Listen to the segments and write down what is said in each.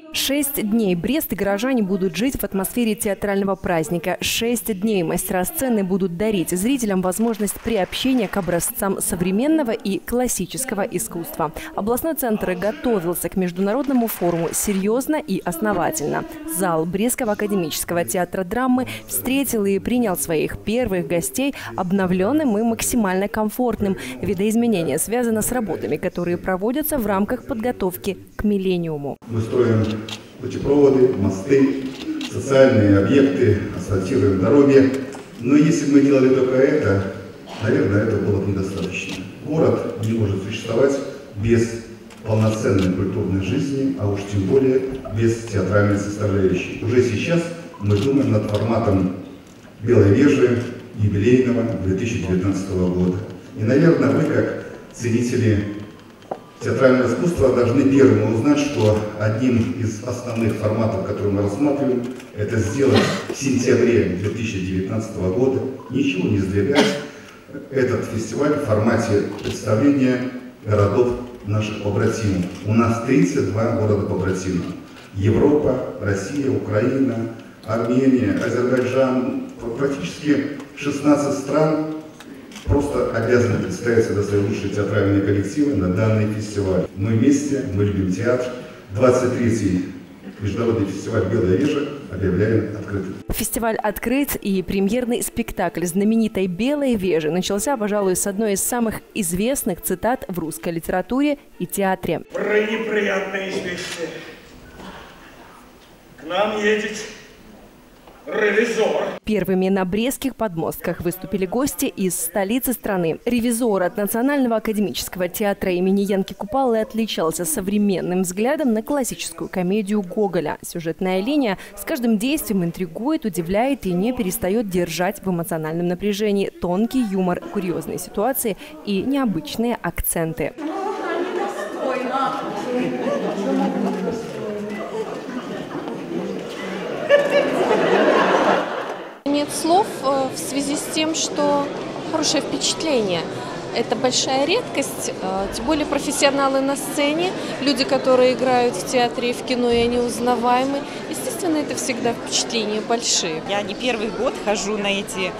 6 дней Брест и горожане будут жить в атмосфере театрального праздника. 6 дней мастера сцены будут дарить зрителям возможность приобщения к образцам современного и классического искусства. Областной центр готовился к международному форуму серьезно и основательно. Зал Брестского академического театра драмы встретил и принял своих первых гостей обновленным и максимально комфортным. Видоизменение связано с работами, которые проводятся в рамках подготовки к миллениуму. Мы строим путепроводы, мосты, социальные объекты, асфальтируем дороги. Но если бы мы делали только это, наверное, этого было бы недостаточно. Город не может существовать без полноценной культурной жизни, а уж тем более без театральной составляющей. Уже сейчас мы думаем над форматом «Белой вежи» юбилейного 2019 года. И, наверное, вы, как ценители театрального искусства, должны первыми узнать, что одним из основных форматов, которые мы рассматриваем, это сделать в сентябре 2019 года, ничего не сдвигать, этот фестиваль в формате представления городов наших побратимов. У нас 32 города побратимов. Европа, Россия, Украина, Армения, Азербайджан, практически 16 стран просто обязаны представить сюда свои лучшие театральные коллективы на данный фестиваль. Мы вместе, мы любим театр. 23-й международный фестиваль «Белая вежа» объявляем открытым. Фестиваль открыт, и премьерный спектакль знаменитой «Белой вежи» начался, пожалуй, с одной из самых известных цитат в русской литературе и театре. Про неприятное известие. К нам едет ревизор. Первыми на брестских подмостках выступили гости из столицы страны. Ревизор от Национального академического театра имени Янки Купалы отличался современным взглядом на классическую комедию Гоголя. Сюжетная линия с каждым действием интригует, удивляет и не перестает держать в эмоциональном напряжении. Тонкий юмор, курьезные ситуации и необычные акценты. Нет слов в связи с тем, что хорошее впечатление. Это большая редкость, тем более профессионалы на сцене, люди, которые играют в театре и в кино, и они узнаваемы. Естественно, это всегда впечатления большие. Я не первый год хожу на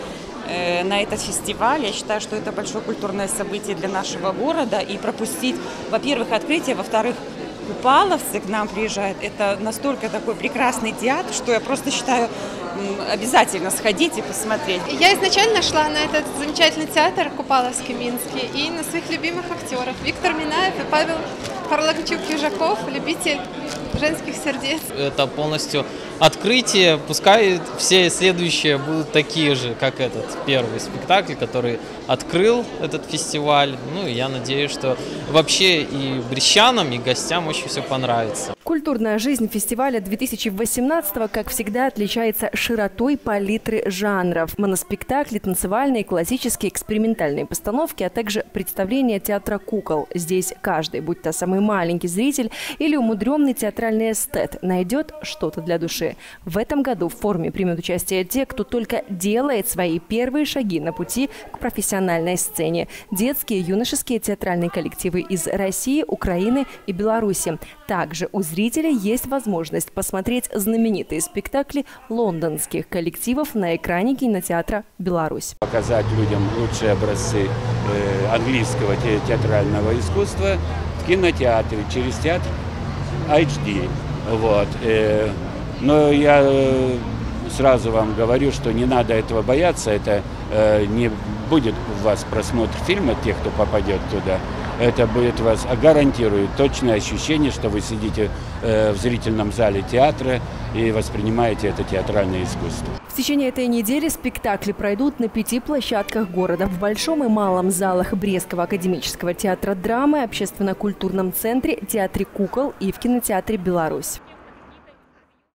этот фестиваль. Я считаю, что это большое культурное событие для нашего города. И пропустить, во-первых, открытие, во-вторых, купаловцы к нам приезжают. Это настолько такой прекрасный театр, что я просто считаю, обязательно сходить и посмотреть. Я изначально шла на этот замечательный театр Купаловский, Минский, и на своих любимых актеров. Виктор Минаев и Павел Харлакчук-Южаков, любитель женских сердец. Это полностью открытие. Пускай все следующие будут такие же, как этот первый спектакль, который открыл этот фестиваль. Ну и я надеюсь, что вообще и брестчанам, и гостям очень все понравится. Культурная жизнь фестиваля 2018-го, как всегда, отличается широтой палитры жанров. Моноспектакли, танцевальные, классические, экспериментальные постановки, а также представления театра кукол. Здесь каждый, будь то самый маленький зритель или умудренный театральный эстет, найдет что-то для души. В этом году в форуме примут участие те, кто только делает свои первые шаги на пути к профессиональной сцене. Детские, юношеские театральные коллективы из России, Украины и Беларуси. Также у зрителей есть возможность посмотреть знаменитые спектакли лондонских коллективов на экране кинотеатра «Беларусь». Показать людям лучшие образцы английского театрального искусства в кинотеатре через театр HD. Вот. Но я сразу вам говорю, что не надо этого бояться. Это не будет у вас просмотр фильма тех, кто попадет туда. Это будет вас гарантирует точное ощущение, что вы сидите в зрительном зале театра и воспринимаете это театральное искусство. В течение этой недели спектакли пройдут на 5 площадках города. В Большом и Малом залах Брестского академического театра драмы, общественно-культурном центре, театре кукол и в кинотеатре «Беларусь».